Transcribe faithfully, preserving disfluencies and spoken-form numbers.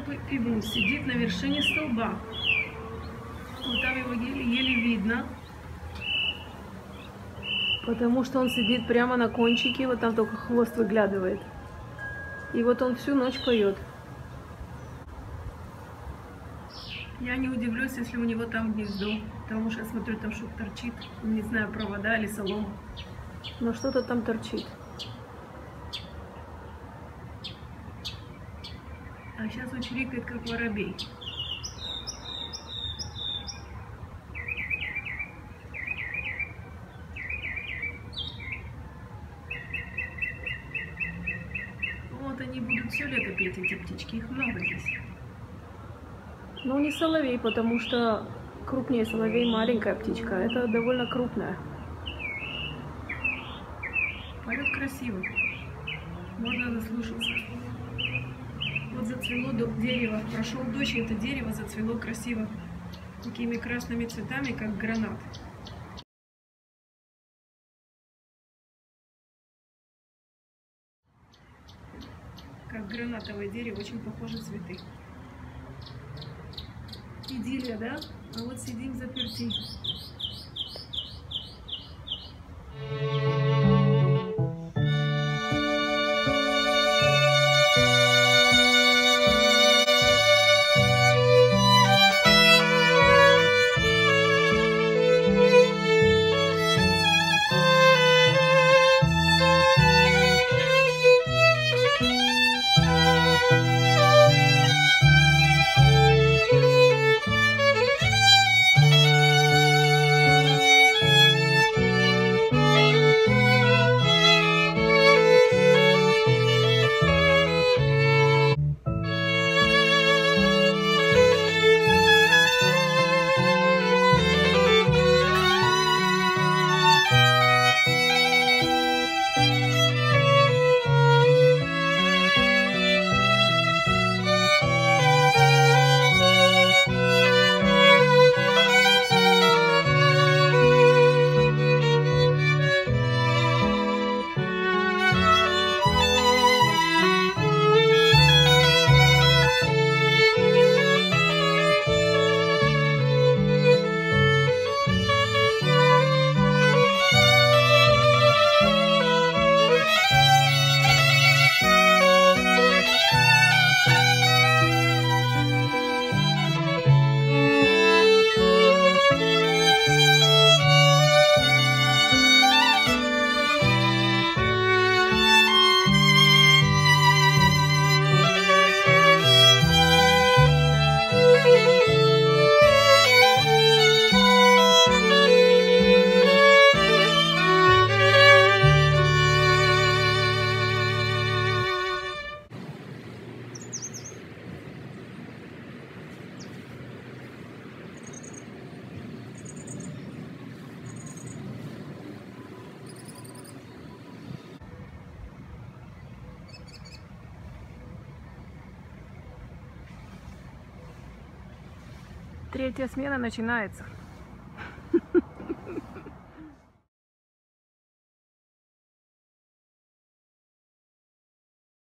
такой пивун, сидит на вершине столба. Вот там его еле-еле видно. Потому что он сидит прямо на кончике, вот там только хвост выглядывает. И вот он всю ночь поет. Я не удивлюсь, если у него там гнездо, потому что я смотрю, там что-то торчит. Не знаю, провода или солома. Но что-то там торчит. А сейчас он чирикает, как воробей. Вот они будут все лето петь, эти птички, их много здесь. Ну, не соловей, потому что крупнее соловей маленькая птичка, это довольно крупная. Поет красиво, можно заслушаться. Вот зацвело дерево, прошел дождь, и это дерево зацвело красиво, такими красными цветами, как гранат. Как гранатовое дерево, очень похожи цветы. Идиллия, да? А вот сидим заперти. Третья смена начинается.